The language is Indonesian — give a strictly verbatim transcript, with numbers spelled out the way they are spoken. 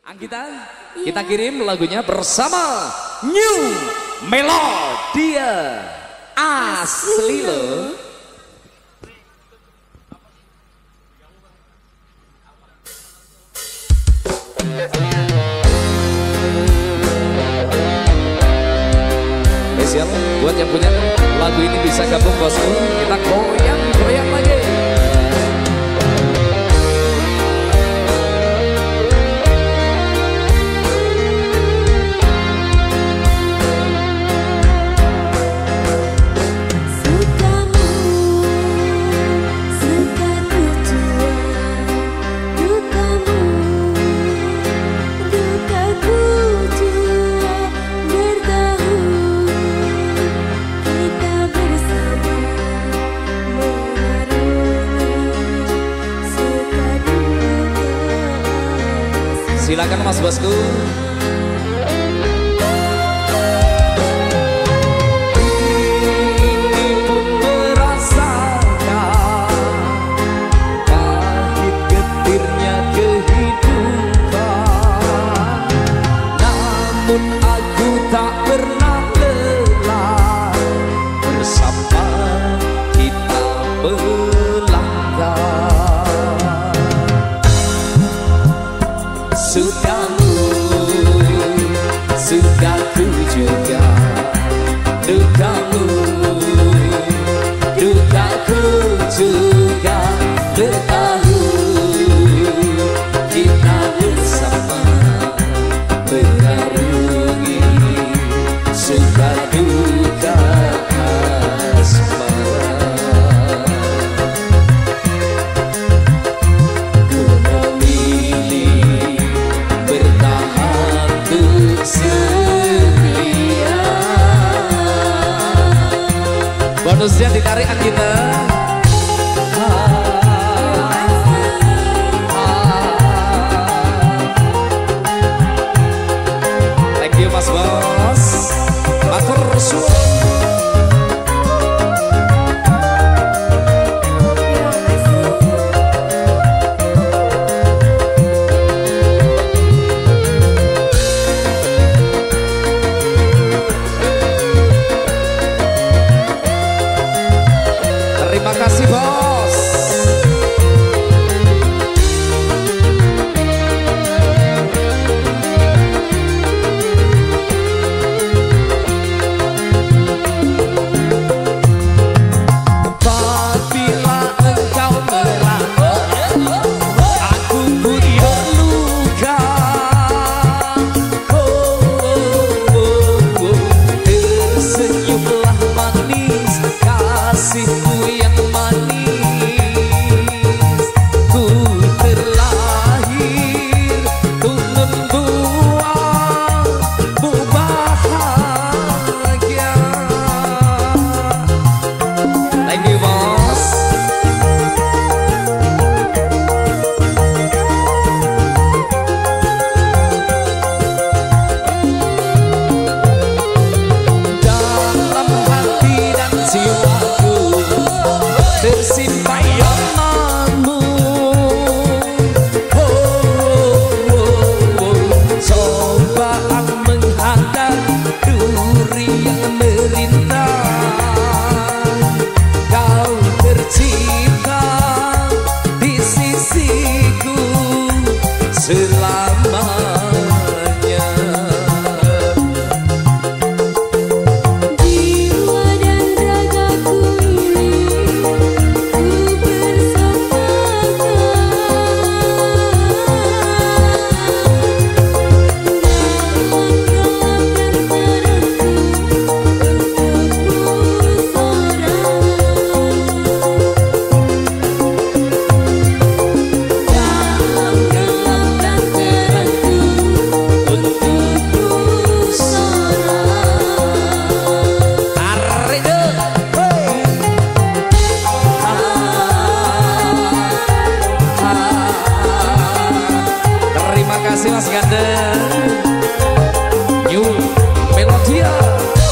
Anggita, kita kirim lagunya bersama New Melodia asli lo. Spesial buat yang punya lagu ini bisa gabung bosku, kita goyang-goyang lagi. Silakan Mas Bosku. Ini pun merasakan pahit getirnya kehidupan, namun aku tak pernah lelah bersama kita melangkah. Sukamu, sukaku juga, dukamu, dukaku juga, bertahan kita bersama mengarungi suka duka asmara. Bonusnya ditarik Anggita. Thank you Mas Bos. Matur suwun. Terima kasih bos. Apabila engkau merana, aku pun terluka. Oh, oh, oh, oh. Tersenyumlah manis kasihku yang manis. Ku terlahir untuk membuatmu bahagia. Thank you bos. Dalam hati dan jiwaku tersimpan namamu. Oh, oh, oh, oh. Cobaan menghadang duri yang merintang, kau tercipta di sisiku selamanya. Jiwa dan ragaku ini ku bersamakan dalam gelap dan terangku untukku seorang. Tarik deh. Terima kasih Mas Ganda. New Melodia.